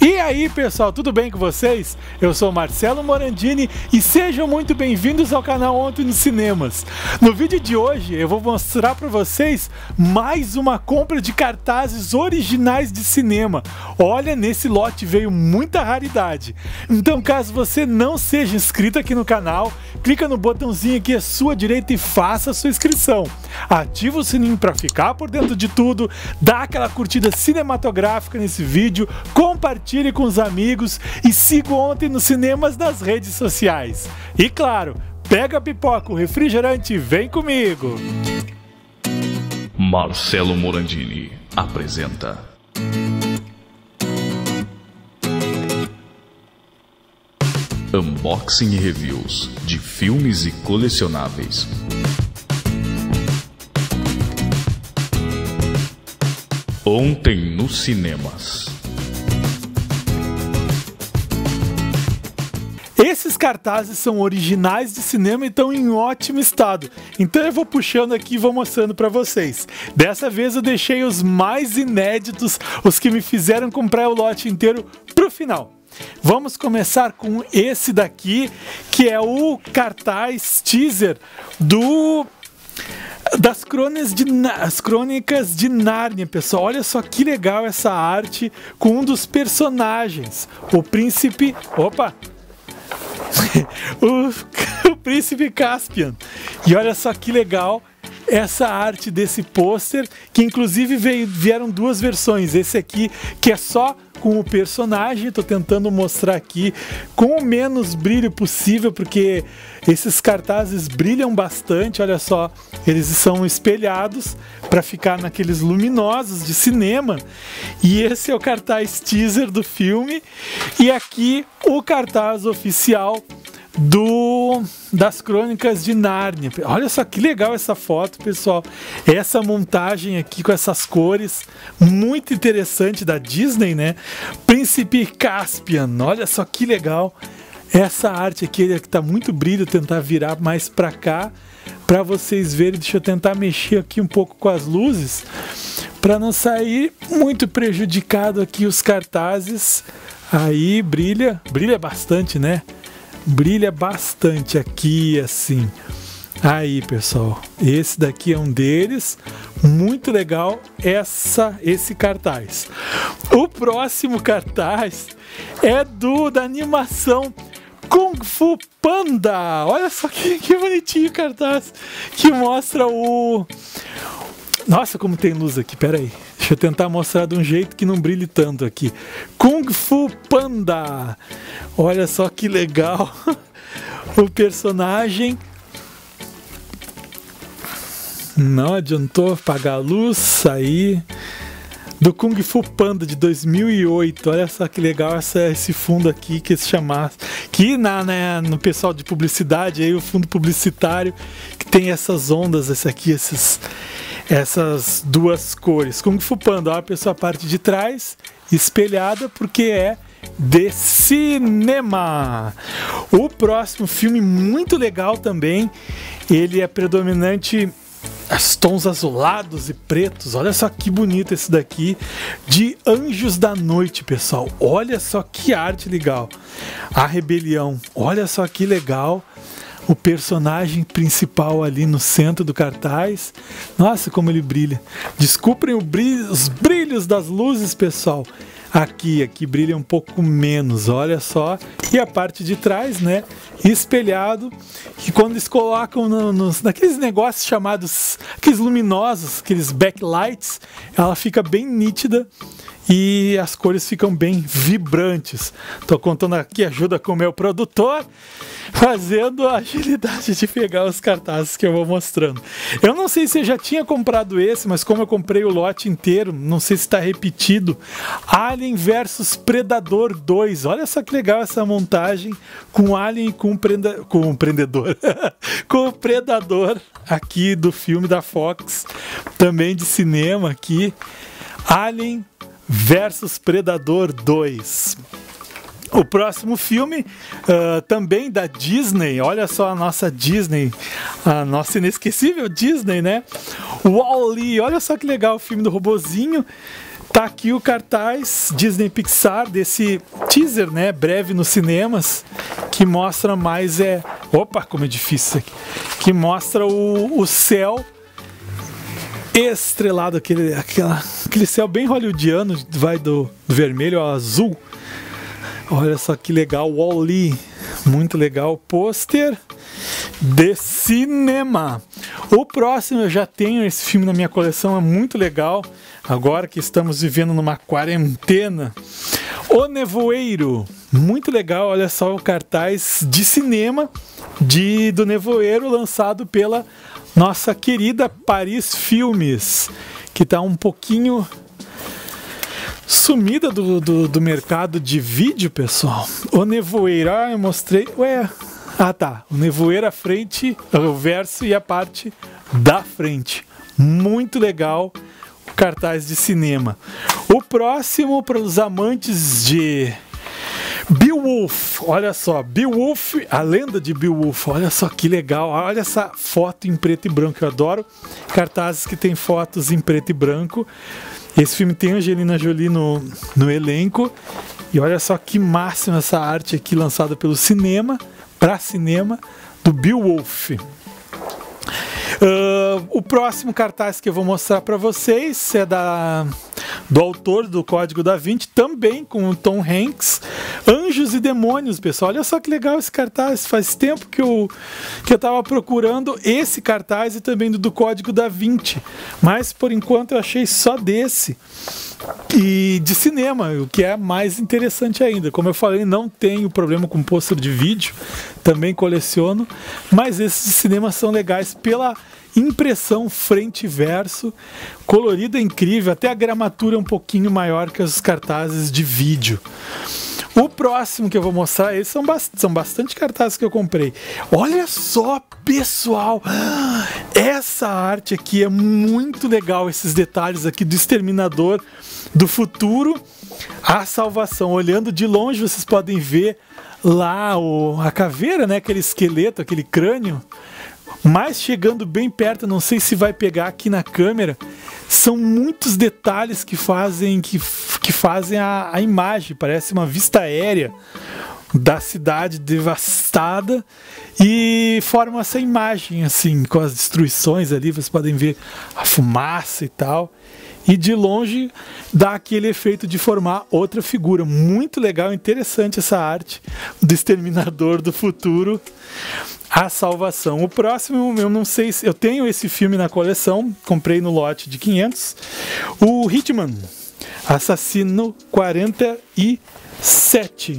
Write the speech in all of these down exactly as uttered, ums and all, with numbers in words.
E aí pessoal, tudo bem com vocês? Eu sou Marcelo Morandini e sejam muito bem-vindos ao canal Ontem nos Cinemas. No vídeo de hoje eu vou mostrar para vocês mais uma compra de cartazes originais de cinema. Olha, nesse lote veio muita raridade. Então caso você não seja inscrito aqui no canal, clica no botãozinho aqui à sua direita e faça a sua inscrição. Ativa o sininho para ficar por dentro de tudo, dá aquela curtida cinematográfica nesse vídeo, compartilhe com os amigos e siga Ontem nos Cinemas nas redes sociais. E claro, pega a pipoca, o refrigerante e vem comigo! Marcelo Morandini apresenta Unboxing e Reviews de filmes e colecionáveis. Ontem nos Cinemas. Esses cartazes são originais de cinema e estão em ótimo estado, então eu vou puxando aqui e vou mostrando para vocês. Dessa vez eu deixei os mais inéditos, os que me fizeram comprar o lote inteiro, pro final. Vamos começar com esse daqui, que é o cartaz teaser do... das crônicas de, as crônicas de Nárnia, pessoal. Olha só que legal essa arte com um dos personagens, o príncipe... Opa! o, o príncipe Caspian. E olha só que legal essa arte desse pôster, que inclusive veio, vieram duas versões. Esse aqui que é só com o personagem, estou tentando mostrar aqui com o menos brilho possível, porque esses cartazes brilham bastante, olha só, eles são espelhados para ficar naqueles luminosos de cinema. E esse é o cartaz teaser do filme, e aqui o cartaz oficial do das Crônicas de Nárnia. Olha só que legal essa foto, pessoal. Essa montagem aqui com essas cores, muito interessante, da Disney, né? Príncipe Caspian, olha só que legal. Essa arte aqui, que tá muito brilho, tentar virar mais para cá para vocês verem. Deixa eu tentar mexer aqui um pouco com as luzes para não sair muito prejudicado aqui os cartazes. Aí brilha, brilha bastante, né? Brilha bastante aqui, assim. Aí, pessoal, esse daqui é um deles. Muito legal essa, esse cartaz. O próximo cartaz é do da animação Kung Fu Panda. Olha só que, que bonitinho o cartaz, que mostra o... Nossa, como tem luz aqui, peraí. Deixa eu tentar mostrar de um jeito que não brilhe tanto aqui. Kung Fu Panda. Olha só que legal o personagem. Não adiantou apagar a luz aí. Do Kung Fu Panda de dois mil e oito. Olha só que legal essa, esse fundo aqui que se chamasse. Que na, né, no pessoal de publicidade, aí, o fundo publicitário, que tem essas ondas, esse aqui, esses... essas duas cores. Kung Fu Panda, ó, a pessoa a parte de trás espelhada porque é de cinema. O próximo filme muito legal também, ele é predominante os tons azulados e pretos. Olha só que bonito esse daqui, de Anjos da Noite, pessoal. Olha só que arte legal. A Rebelião, olha só que legal. O personagem principal ali no centro do cartaz. Nossa, como ele brilha. Desculpem o brilho, os brilhos das luzes, pessoal. Aqui, aqui brilha um pouco menos, olha só. E a parte de trás, né, espelhado. Que quando eles colocam no, nos, naqueles negócios chamados, aqueles luminosos, aqueles backlights, ela fica bem nítida. E as cores ficam bem vibrantes. Tô contando aqui ajuda com o meu produtor, fazendo a agilidade de pegar os cartazes que eu vou mostrando. Eu não sei se eu já tinha comprado esse, mas como eu comprei o lote inteiro, não sei se está repetido. Alien versus Predador dois. Olha só que legal essa montagem com Alien e com, prenda... com o Prendedor. com o Predador aqui do filme da Fox, também de cinema aqui. Alien versus Predador dois. O próximo filme, uh, também da Disney, olha só a nossa Disney, a nossa inesquecível Disney, né? Wall-E, olha só que legal o filme do robozinho. Tá aqui o cartaz Disney Pixar desse teaser, né, breve nos cinemas, que mostra mais é, opa, como é difícil isso aqui, que mostra o, o céu estrelado, aquele, aquela, aquele céu bem hollywoodiano, vai do vermelho ao azul. Olha só que legal, Wall-E, muito legal, pôster de cinema. O próximo eu já tenho esse filme na minha coleção, é muito legal. Agora que estamos vivendo numa quarentena, O Nevoeiro, muito legal. Olha só o cartaz de cinema de, do Nevoeiro, lançado pela nossa querida Paris Filmes, que está um pouquinho sumida do, do, do mercado de vídeo, pessoal. O Nevoeiro, ah, eu mostrei, ué, ah tá, o Nevoeiro à frente, o verso e a parte da frente, muito legal. Cartaz de cinema. O próximo para os amantes de Beowulf, olha só, Beowulf, a lenda de Beowulf, olha só que legal, olha essa foto em preto e branco, eu adoro cartazes que tem fotos em preto e branco. Esse filme tem Angelina Jolie no, no elenco, e olha só que máxima essa arte aqui lançada pelo cinema, para cinema, do Beowulf. Uh, o próximo cartaz que eu vou mostrar para vocês é da, do autor do Código da Vinci, também com o Tom Hanks, Anjos e Demônios, pessoal. Olha só que legal esse cartaz, faz tempo que eu que eu estava procurando esse cartaz e também do, do Código da Vinci, mas por enquanto eu achei só desse e de cinema, o que é mais interessante ainda. Como eu falei, não tenho problema com pôster de vídeo, também coleciono, mas esses de cinema são legais pela impressão frente e verso, colorida, incrível, até a gramatura é um pouquinho maior que os cartazes de vídeo. O próximo que eu vou mostrar, esses são, bast são bastante cartazes que eu comprei. Olha só, pessoal, essa arte aqui é muito legal, esses detalhes aqui do Exterminador do Futuro, a salvação. Olhando de longe vocês podem ver lá o, a caveira, né, aquele esqueleto, aquele crânio. Mas chegando bem perto, não sei se vai pegar aqui na câmera, são muitos detalhes que fazem, que, que fazem a, a imagem, parece uma vista aérea da cidade devastada e formam essa imagem assim, com as destruições ali, vocês podem ver a fumaça e tal. E de longe dá aquele efeito de formar outra figura. Muito legal, interessante essa arte do Exterminador do Futuro, a salvação. O próximo, eu não sei se... Eu tenho esse filme na coleção, comprei no lote de quinhentos. O Hitman, Assassino quarenta e sete.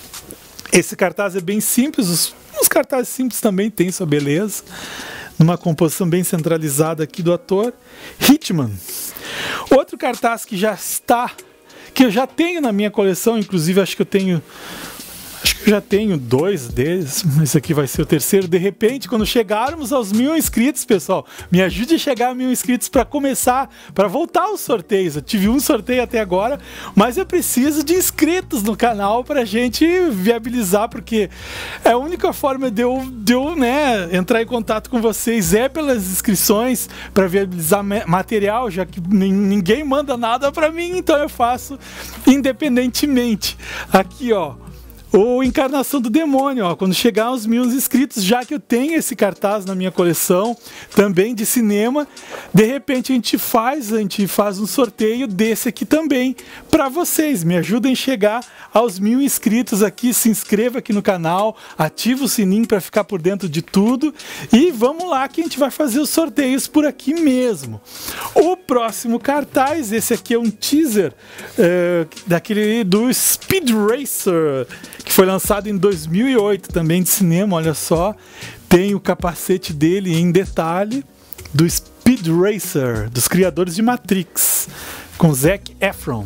Esse cartaz é bem simples, os, os cartazes simples também têm sua beleza. Numa composição bem centralizada aqui do ator. Hitman. Outro cartaz que já está, que eu já tenho na minha coleção, inclusive acho que eu tenho, acho que eu já tenho dois deles, esse aqui vai ser o terceiro. De repente, quando chegarmos aos mil inscritos, pessoal, me ajude a chegar a mil inscritos para começar, para voltar aos sorteios. Eu tive um sorteio até agora, mas eu preciso de inscritos no canal para a gente viabilizar, porque é a única forma de eu, de eu né, entrar em contato com vocês é pelas inscrições, para viabilizar material, já que ninguém manda nada para mim, então eu faço independentemente. Aqui, ó, ou Encarnação do Demônio, ó, quando chegar aos mil inscritos, já que eu tenho esse cartaz na minha coleção, também de cinema, de repente a gente faz, a gente faz um sorteio desse aqui também para vocês. Me ajudem a chegar aos mil inscritos aqui, se inscreva aqui no canal, ativa o sininho para ficar por dentro de tudo e vamos lá que a gente vai fazer os sorteios por aqui mesmo. O próximo cartaz, esse aqui é um teaser uh, daquele do Speed Racer, que foi lançado em dois mil e oito, também de cinema, olha só. Tem o capacete dele em detalhe, do Speed Racer, dos criadores de Matrix, com Zac Efron.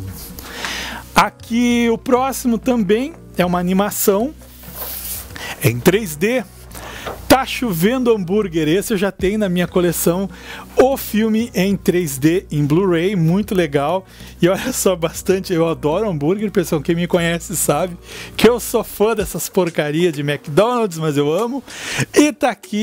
Aqui o próximo também é uma animação em três D. Tá Chovendo Hambúrguer, esse eu já tenho na minha coleção, o filme em três D em Blu-ray, muito legal. E olha só, bastante, eu adoro hambúrguer, pessoal, quem me conhece sabe que eu sou fã dessas porcarias de McDonald's, mas eu amo. E tá aqui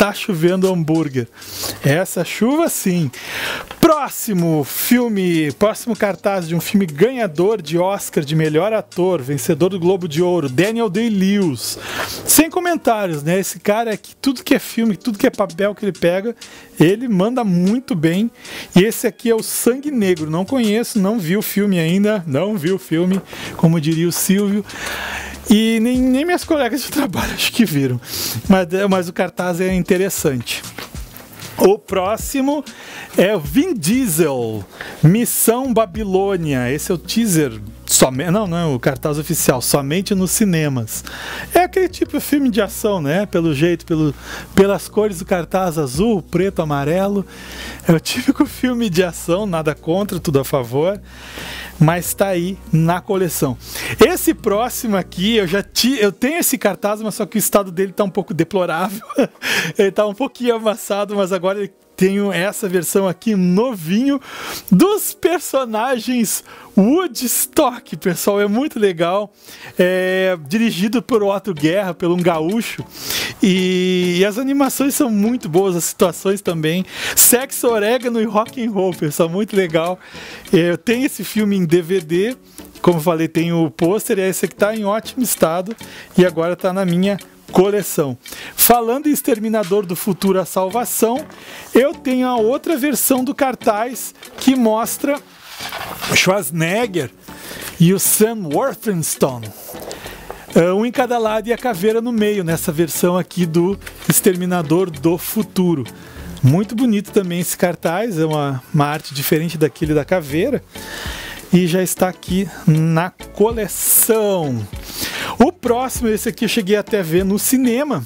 está chovendo hambúrguer. Essa chuva sim. Próximo filme, próximo cartaz de um filme ganhador de Oscar de melhor ator, vencedor do Globo de Ouro, Daniel Day-Lewis. Sem comentários, né? Esse cara aqui, tudo que é filme, tudo que é papel que ele pega, ele manda muito bem. E esse aqui é o Sangue Negro. Não conheço, não vi o filme ainda, não vi o filme, como diria o Silvio. E nem, nem minhas colegas de trabalho acho que viram. Mas, mas o cartaz é interessante. O próximo é o Vin Diesel, Missão Babilônia. Esse é o teaser, somente, não, não é o cartaz oficial, somente nos cinemas. É aquele tipo de filme de ação, né? Pelo jeito, pelo, pelas cores do cartaz azul, preto, amarelo. É o típico filme de ação, nada contra, tudo a favor. Mas está aí na coleção. Esse próximo aqui, eu já ti, eu tenho esse cartaz, mas só que o estado dele está um pouco deplorável. Ele está um pouquinho amassado, mas agora ele tenho essa versão aqui novinho dos personagens Woodstock, pessoal, é muito legal. É, dirigido por Otto Guerra, por um gaúcho, e, e as animações são muito boas, as situações também. Sexo, orégano e rock and roll, pessoal, muito legal. É, eu tenho esse filme em D V D, como eu falei, tem o pôster, e esse aqui está em ótimo estado e agora está na minha coleção. Falando em Exterminador do Futuro, a Salvação, eu tenho a outra versão do cartaz que mostra Schwarzenegger e o Sam Worthington, um em cada lado e a caveira no meio, nessa versão aqui do Exterminador do Futuro. Muito bonito também esse cartaz, é uma, uma arte diferente daquele da caveira. E já está aqui na coleção. O próximo, esse aqui eu cheguei até a ver no cinema,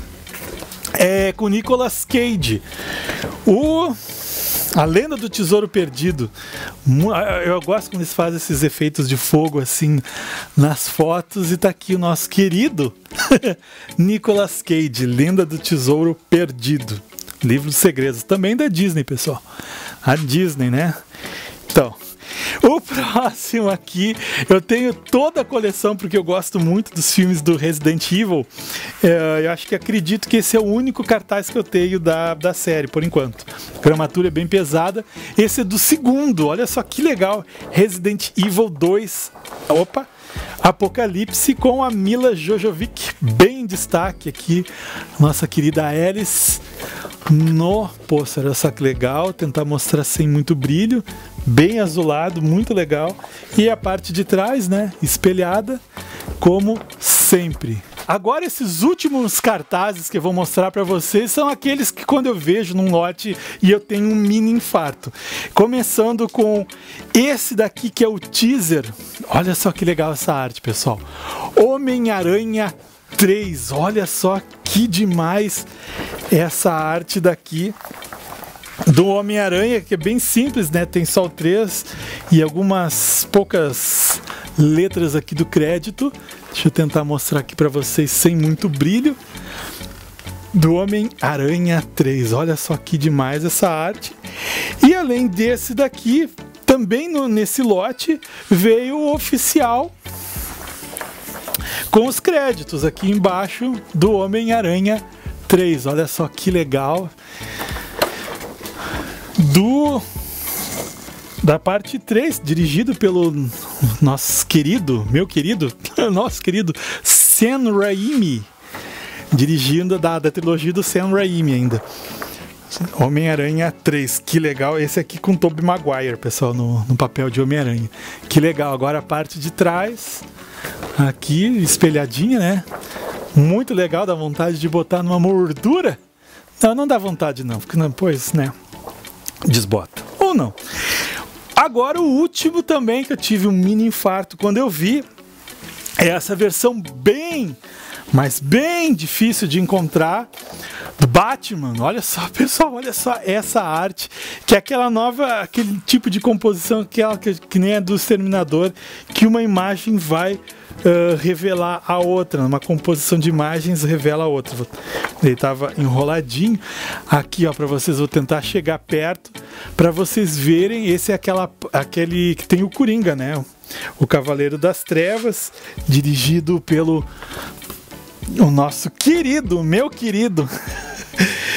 é com Nicolas Cage, o A Lenda do Tesouro Perdido. Eu gosto quando eles fazem esses efeitos de fogo assim nas fotos, e tá aqui o nosso querido Nicolas Cage, Lenda do Tesouro Perdido, livro dos segredos, também da Disney, pessoal, a Disney, né? Então, o próximo aqui, eu tenho toda a coleção porque eu gosto muito dos filmes do Resident Evil. É, eu acho que acredito que esse é o único cartaz que eu tenho da, da série, por enquanto. A gramatura é bem pesada. Esse é do segundo, olha só que legal. Resident Evil dois. Opa! Apocalipse, com a Mila Jovovich bem em destaque aqui, nossa querida Alice no pôster. Olha só que legal, tentar mostrar sem muito brilho, bem azulado, muito legal. E a parte de trás, né, espelhada, como sempre. Agora, esses últimos cartazes que eu vou mostrar para vocês são aqueles que quando eu vejo num lote e eu tenho um mini infarto. Começando com esse daqui que é o teaser. Olha só que legal essa arte, pessoal. Homem-Aranha três. Olha só que demais essa arte daqui do Homem-Aranha, que é bem simples, né? Tem só o três e algumas poucas letras aqui do crédito. Deixa eu tentar mostrar aqui para vocês sem muito brilho. Do Homem-Aranha três. Olha só que demais essa arte. E além desse daqui, também no, nesse lote, veio o oficial com os créditos aqui embaixo do Homem-Aranha três. Olha só que legal. Do... da parte três, dirigido pelo nosso querido, meu querido, nosso querido Sam Raimi, dirigindo da, da trilogia do Sam Raimi ainda. Homem-Aranha três, que legal. Esse aqui com Tobey Maguire, pessoal, no, no papel de Homem-Aranha. Que legal. Agora a parte de trás, aqui espelhadinha, né? Muito legal, dá vontade de botar numa moldura. Não, não dá vontade não, porque não, pois, né? Desbota. Ou não. Agora o último também que eu tive um mini infarto quando eu vi é essa versão bem, mas bem difícil de encontrar do Batman. Olha só, pessoal, olha só essa arte, que é aquela nova, aquele tipo de composição aquela que, que nem é do Exterminador, que uma imagem vai uh, revelar a outra, uma composição de imagens revela a outra. Ele estava enroladinho aqui, ó, para vocês. Vou tentar chegar perto para vocês verem. Esse é aquela, aquele que tem o Coringa, né? O Cavaleiro das Trevas, dirigido pelo o nosso querido, meu querido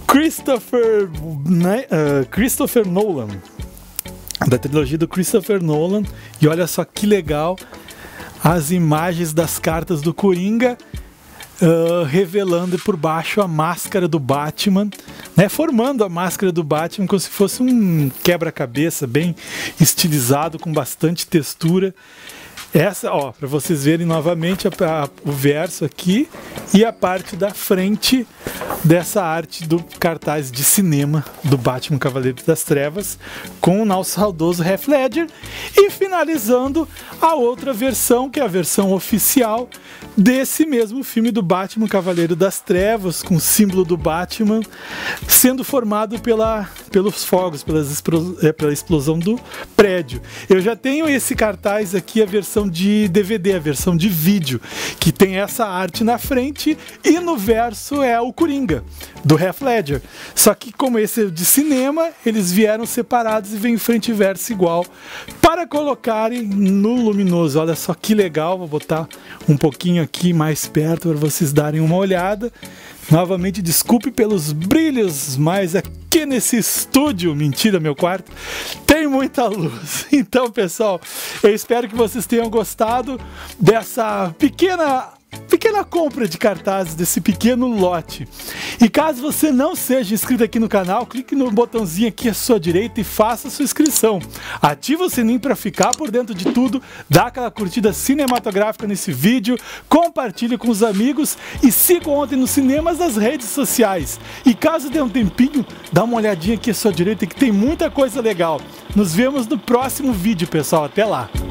Christopher, né, uh, Christopher Nolan, da trilogia do Christopher Nolan. E olha só que legal as imagens das cartas do Coringa, uh, revelando por baixo a máscara do Batman, né, formando a máscara do Batman como se fosse um quebra-cabeça bem estilizado, com bastante textura. Essa, ó, para vocês verem novamente a, a, o verso aqui e a parte da frente dessa arte do cartaz de cinema do Batman Cavaleiro das Trevas, com o nosso saudoso Heath Ledger, e finalizando a outra versão, que é a versão oficial desse mesmo filme do Batman Cavaleiro das Trevas, com o símbolo do Batman sendo formado pela, pelos fogos, pelas, pela explosão do prédio. Eu já tenho esse cartaz aqui, a versão de D V D, a versão de vídeo, que tem essa arte na frente, e no verso é o Coringa, do Heath Ledger. Só que como esse é de cinema, eles vieram separados e vem frente e verso igual, para colocarem no luminoso. Olha só que legal, vou botar um pouquinho aqui mais perto para vocês darem uma olhada. Novamente, desculpe pelos brilhos, mas aqui nesse estúdio, mentira, meu quarto, tem muita luz. Então, pessoal, eu espero que vocês tenham gostado dessa pequena... pequena compra de cartazes, desse pequeno lote. E caso você não seja inscrito aqui no canal, clique no botãozinho aqui à sua direita e faça a sua inscrição. Ativa o sininho para ficar por dentro de tudo, dá aquela curtida cinematográfica nesse vídeo, compartilhe com os amigos e siga Ontem nos Cinemas nas redes sociais. E caso dê um tempinho, dá uma olhadinha aqui à sua direita que tem muita coisa legal. Nos vemos no próximo vídeo, pessoal. Até lá!